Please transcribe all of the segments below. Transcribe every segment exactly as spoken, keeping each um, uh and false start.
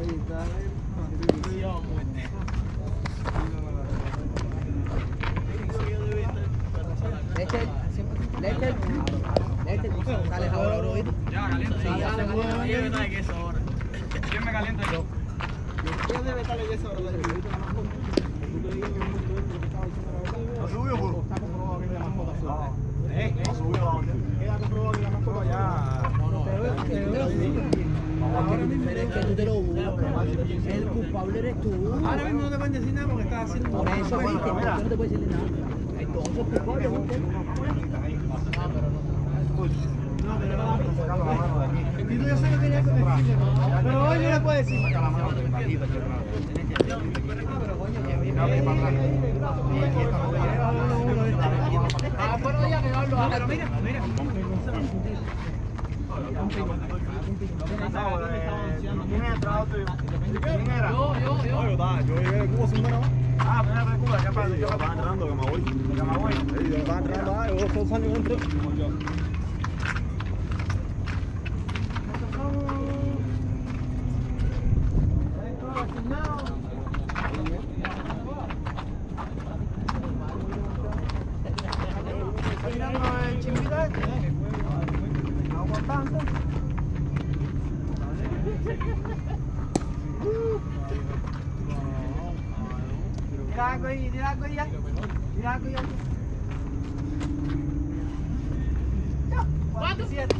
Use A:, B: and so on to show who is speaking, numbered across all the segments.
A: Leche, leche, leche, sales ahora, bro.
B: Ya, caliente. Sí, ya se me de queso ahora. ¿Quién me calienta yo?
C: ¿Quién debe estar de queso ahora?
D: ¿No subió, puro?
C: Está comprobado que la mascota sube.
D: ¿Eh? No subió la orden.
C: Queda comprobado que la mascota ya.
A: No, no, ahora mismo es que tú te lo buscas. El culpable eres tú.
C: Ahora mismo no te pueden decir nada porque estás haciendo.
A: Por eso, viste, no te puedes decirle nada. Entonces, culpable es usted.
C: No, pero no. Y tú ya sabes que quería decir. Pero hoy no le puedes decir.
D: Saca la mano de bajita,
C: Ah, pero coño, que bien.
A: Ah, bueno, ya que no hablo.
C: Pero mira, mira.
D: ¿Quién es el trabajo tuyo? ¿Quién era?
A: Yo, yo, yo.
D: Yo llegué de Cuba sin menos. Ah, primera vez de Cuba, ¿qué pasa? Yo estaba entrenando, que me voy. Que me voy. Sí, yo estaba entrenando, ah, yo dos años entro.
C: Tira algo ahí, tira algo ahí ya. Tira algo ya.
A: ¿Cuánto?
C: Siete,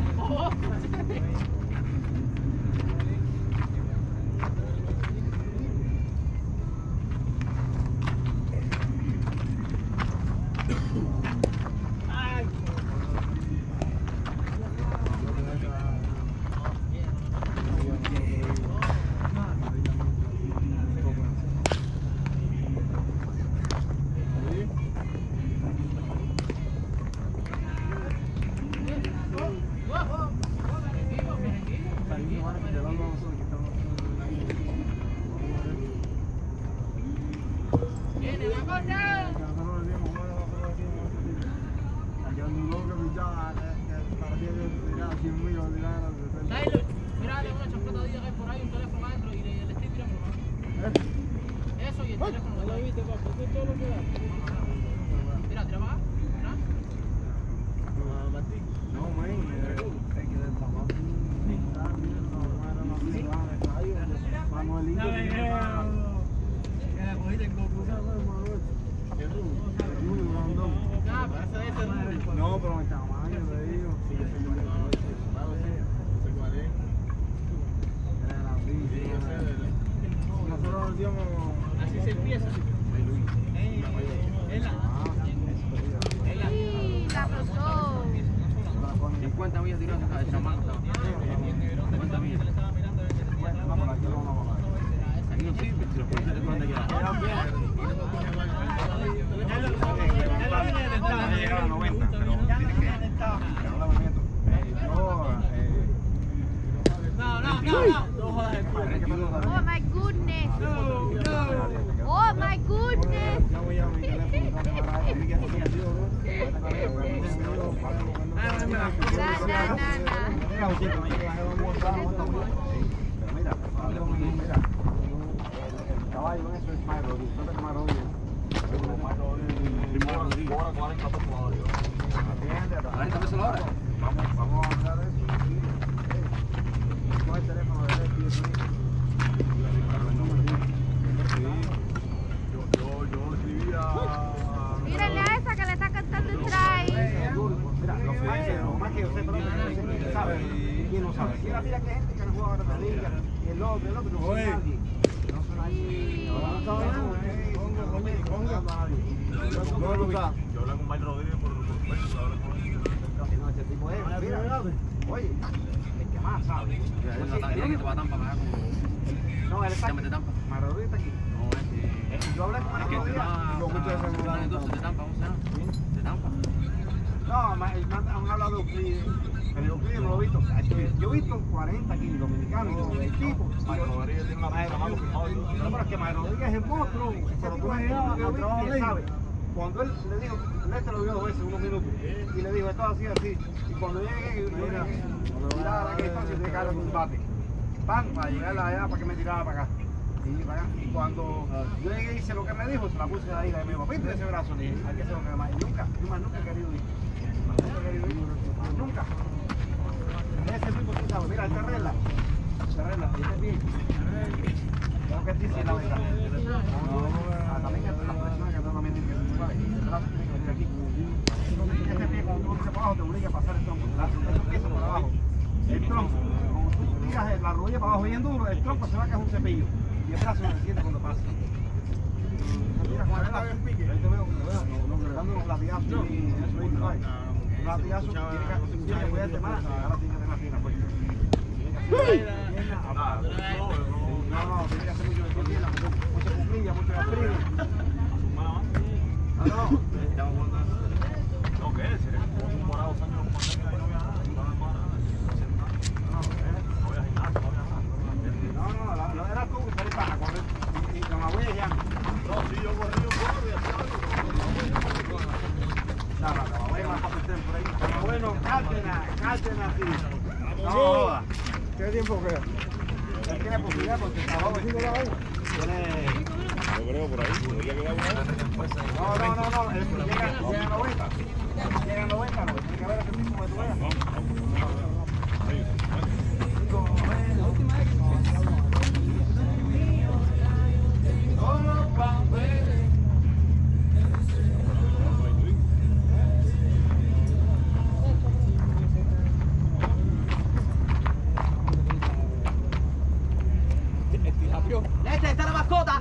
A: Tyler, mira, una champeta que hay por ahí, un teléfono adentro y le estoy tirando. Eso y el teléfono. ¿Lo viste, papá? ¿Tú todo lo que da? Mira, tira para acá.
D: No, no, pero el tamaño, te digo. Sí, yo soy bueno. Nosotros nos dimos.
C: así se empieza.
E: Sí, la rozó.
B: cincuenta millas tiradas de chamán. cincuenta millas. Aquí no sirve, si los policías te ponen aquí.
D: Llegar a noventa, pero tiene que
A: No, no, no, no.
E: Oh my goodness. Oh my goodness. Na, na, na, na.
D: Caballo, eso es Myrodi, no te Myrodi. cuarenta por favor.
B: cuarenta pesos la hora.
D: Vamos, vamos a hablar de eso. Con el teléfono de él, yo, yo, yo escribía.
E: Mírenle a esa que le está cantando el try.
D: Mira, lo más que, lo más que yo sé, pero no sabe. ¿Quién no sabe? Si era mira que hay gente que no juega a la liga, y el otro, el otro, no son nadie. No son nadie. No sabe nada. No lo está. Yo hablé con Mike Rodríguez por Facebook, ahora con él. No, este tipo es, mira, oye, el que más sabe.
B: Tiene que te va a Tampa para acá.
D: No, él está aquí.
B: ¿De Tampa?
D: Mike Rodríguez está aquí.
B: No, este...
D: Yo hablé con él
B: Es que
D: otro
B: te
D: día,
B: va
D: y lo mucho de ese
B: a... entonces de Tampa, ¿cómo se llama? De Tampa.
D: No, ma- el man- han hablado de Euclides, pero Euclides no lo he visto. Yo he visto cuarenta aquí dominicanos, el tipo. Mario Rodríguez tiene una pista más firmado. Pero es que Mario Rodríguez es el monstruo. Pero tú ves uno que lo vi, que sabe. Cuando él le dijo, Lester lo vio dos veces, unos minutos, y le dijo, esto así, así. Y cuando llegué, yo llegué, miraba a la distancia y te carga un bate. pan, para llegar allá, para que me tirara para acá. Y, para acá. Y cuando yo llegué y hice lo que me dijo, se la puse ahí, y me dijo, pinta ese brazo, le dije, hay que hacer lo que más. Y nunca, yo más nunca he querido ir. Más nunca he querido ir, más nunca. Ese tipo, tú sabes, mira, esta regla, esta regla, este bien. Tengo que decir la verdad. No, también entre las personas que también tienen que ser, ¿sabes? El brazo tiene que venir aquí. Este pie, cuando tú lo para abajo, te obliga a pasar el tronco. Eso empieza por abajo. El tronco, como tú tiras la rodilla para abajo bien duro, el tronco se va a caer un cepillo. Y el brazo se siente cuando pasa. Mira, con el brazo, ahí te veo, te veo, dando unos latigazos y eso ahí, ¿sabes? Un latigazo, tiene que cuidarte más, ahora tiene que tener la pierna fuerte. No, no, tiene que hacer mucho de pierna, mucha cuclilla, mucho gastrino. No, no.
B: No, ¿qué es? Un morado dos años como tenga y no voy a nada. No voy a gimnasio, no voy a nada.
D: No, no, la, la era tú que salís para correr y, y con la huella ya.
B: No, si yo corrí un poco y hacía algo.
D: No, no, la huella más para meter por ahí. Pero bueno, Cárdenas, Cárdenas, sí. No joda.
C: ¿Qué tiempo queda?
D: Él tiene posibilidad porque está joven. Tiene...
B: Yo creo por ahí, podría quedar una hora.
D: No, no, no, no, él llega, llega a noventa. Llega a noventa, no. Tiene que ver ese mismo que tú veas.
A: Este, está la mascota.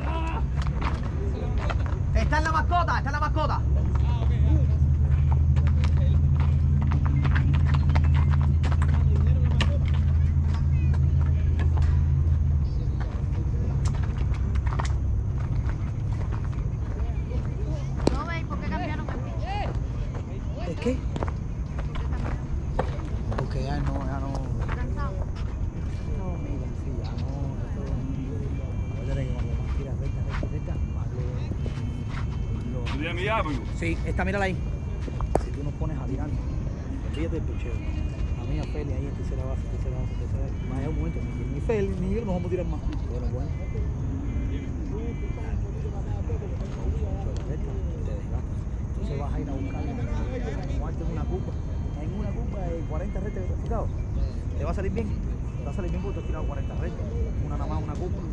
A: Está en la mascota, está en la mascota.
E: No, ve, ¿por qué cambiaron el piso?
A: ¿Es qué? Porque ya no, ya no.
E: Cansado.
A: No, mira, sí, ya no. Acuérdate que cuando más tiras recta, recta, recta, más lo-
B: ¿Tú tienes mi llave?
A: Sí, esta mírala ahí. Si tú nos pones a tirar, olvídate del picheo. A mí, a Feli, ahí en tercera base, tercera base, tercera base. Más allá un momento, ni, ni Feli, ni yo nos vamos a tirar más. Bueno, bueno. Te desgastas. Entonces vas a ir a buscar, jugarte en una cupa. En una cupa de cuarenta retas que te has tirado. Te va a salir bien. Te va a salir bien porque te has tirado cuarenta retas. Una nada más, una cupa.